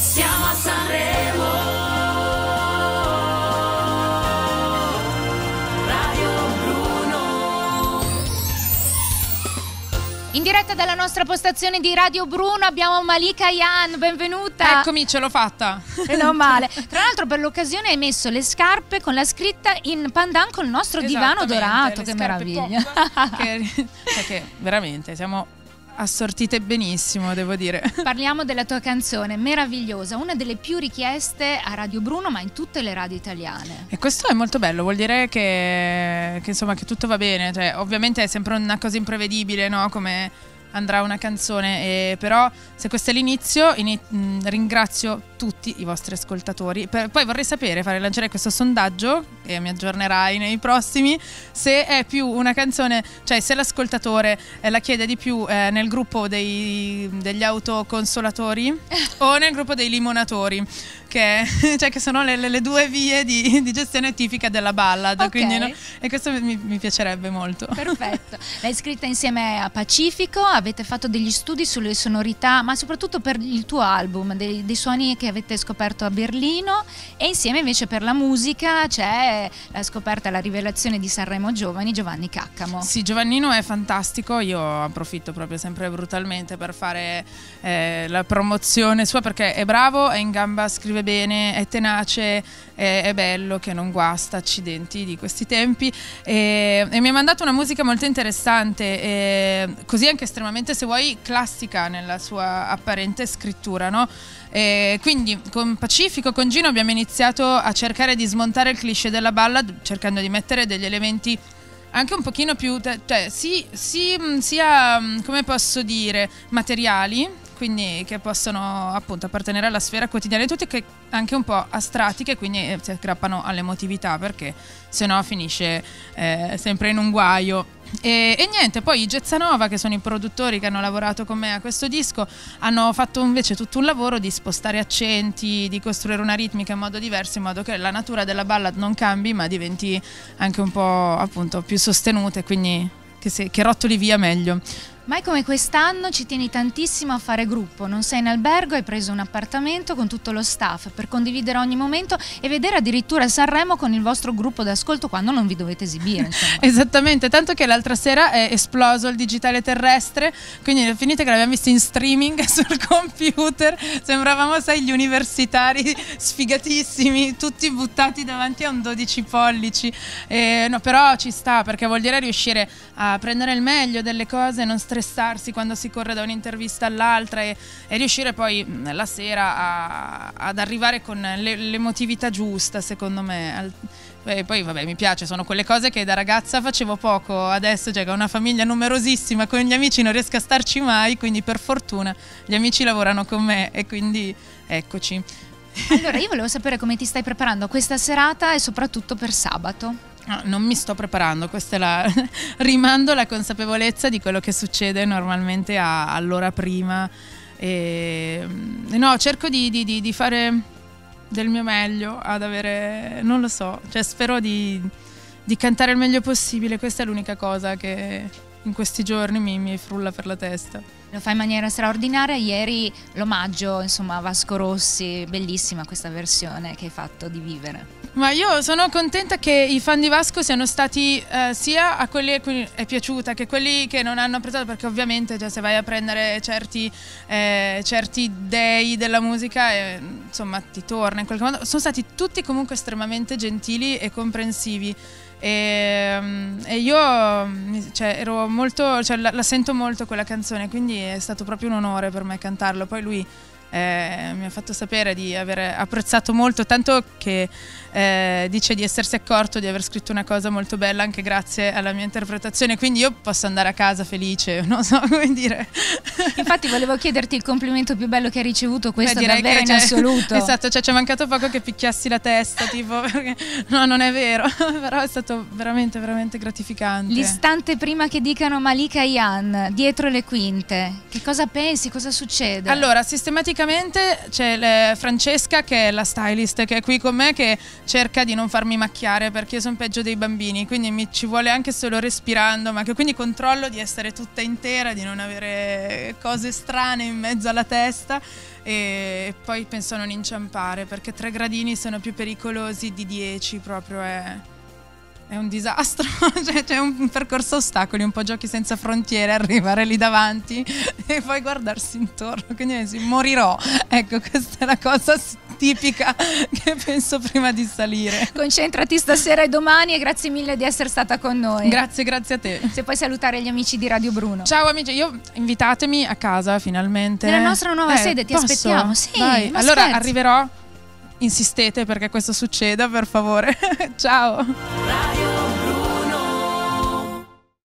Siamo a Sanremo. Radio Bruno. In diretta dalla nostra postazione di Radio Bruno abbiamo Malika Ayane, benvenuta. Eccomi, ce l'ho fatta. Non male. Tra l'altro per l'occasione hai messo le scarpe con la scritta in pandan col nostro divano dorato, che meraviglia. Che veramente siamo assortite benissimo, devo dire. Parliamo della tua canzone meravigliosa, una delle più richieste a Radio Bruno, ma in tutte le radio italiane. E questo è molto bello, vuol dire che insomma che tutto va bene, cioè ovviamente è sempre una cosa imprevedibile, no? Come andrà una canzone, però se questo è l'inizio, ringrazio tutti i vostri ascoltatori. Poi vorrei sapere, lanciare questo sondaggio e mi aggiornerai nei prossimi, se è più una canzone, cioè se l'ascoltatore la chiede di più nel gruppo degli autoconsolatori o nel gruppo dei limonatori, che sono le due vie di gestione tipica della ballad, okay. Quindi, no? E questo mi piacerebbe molto. Perfetto. L'hai scritta insieme a Pacifico, avete fatto degli studi sulle sonorità, ma soprattutto per il tuo album, dei suoni che avete scoperto a Berlino, e insieme invece per la musica c'è la scoperta, la rivelazione di Sanremo Giovani, Giovanni Caccamo. Sì, Giovannino è fantastico, io approfitto proprio sempre brutalmente per fare la promozione sua, perché è bravo, è in gamba, scrive bene, è tenace, è bello, che non guasta, accidenti di questi tempi, e mi ha mandato una musica molto interessante, così anche estremamente, se vuoi, classica nella sua apparente scrittura, no? Quindi con Pacifico, con Gino abbiamo iniziato a cercare di smontare il cliché della ballad, cercando di mettere degli elementi anche un pochino più, sia, come posso dire, materiali, quindi che possono appunto appartenere alla sfera quotidiana di tutti, che anche un po' astratti, che quindi si aggrappano all'emotività, perché sennò finisce sempre in un guaio. E niente, poi i Gezzanova, che sono i produttori che hanno lavorato con me a questo disco, hanno fatto invece tutto un lavoro di spostare accenti, di costruire una ritmica in modo diverso, in modo che la natura della ballad non cambi, ma diventi anche un po' appunto più sostenuta, e quindi che rotoli via meglio. Mai come quest'anno ci tieni tantissimo a fare gruppo, non sei in albergo, hai preso un appartamento con tutto lo staff per condividere ogni momento e vedere addirittura Sanremo con il vostro gruppo d'ascolto quando non vi dovete esibire, insomma. Esattamente, tanto che l'altra sera è esploso il digitale terrestre, quindi finite che l'abbiamo visto in streaming sul computer, sembravamo, sai, gli universitari sfigatissimi, tutti buttati davanti a un 12 pollici, no, però ci sta, perché vuol dire riuscire a prendere il meglio delle cose, non stressarsi quando si corre da un'intervista all'altra, e riuscire poi la sera ad arrivare con l'emotività giusta, secondo me. E poi vabbè, mi piace, sono quelle cose che da ragazza facevo poco, adesso che ho una famiglia numerosissima, con gli amici non riesco a starci mai, quindi per fortuna gli amici lavorano con me e quindi eccoci. Allora io volevo sapere come ti stai preparando a questa serata e soprattutto per sabato. No, non mi sto preparando, questa è rimando la consapevolezza di quello che succede normalmente all'ora prima, no, cerco di fare del mio meglio, ad avere, non lo so, cioè spero di cantare il meglio possibile, questa è l'unica cosa che in questi giorni mi frulla per la testa. Lo fai in maniera straordinaria, ieri l'omaggio, insomma, a Vasco Rossi, bellissima questa versione che hai fatto di Vivere. Ma io sono contenta che i fan di Vasco siano stati sia a quelli a cui è piaciuta che quelli che non hanno apprezzato, perché ovviamente se vai a prendere certi dei della musica, insomma, ti torna in qualche modo. Sono stati tutti comunque estremamente gentili e comprensivi. E io ero molto, la sento molto quella canzone, quindi è stato proprio un onore per me cantarlo. Poi lui mi ha fatto sapere di aver apprezzato molto, tanto che dice di essersi accorto di aver scritto una cosa molto bella anche grazie alla mia interpretazione, quindi io posso andare a casa felice, non so come dire. Infatti volevo chiederti il complimento più bello che hai ricevuto, questo davvero in assoluto. Esatto, ci è mancato poco che picchiassi la testa, tipo, perché, no, non è vero, però è stato veramente veramente gratificante. L'istante prima che dicano Malika Ayane dietro le quinte, che cosa pensi, cosa succede? Allora, sistematicamente praticamente c'è Francesca, che è la stylist, che è qui con me, che cerca di non farmi macchiare perché io sono peggio dei bambini, quindi ci vuole anche solo respirando, ma che quindi controllo di essere tutta intera, di non avere cose strane in mezzo alla testa, e poi penso a non inciampare perché 3 gradini sono più pericolosi di 10, proprio è un disastro. Cioè, c'è un percorso a ostacoli, un po' giochi senza frontiere, arrivare lì davanti e poi guardarsi intorno, quindi morirò. Ecco, questa è la cosa tipica che penso prima di salire. Concentrati stasera e domani, e grazie mille di essere stata con noi. Grazie a te. Se puoi salutare gli amici di Radio Bruno. Ciao amici, invitatemi a casa finalmente. Nella nostra nuova sede, ti posso? aspettiamo. Sì, dai, ma allora scherzi. arriverò, insistete perché questo succeda, per favore. Ciao. Radio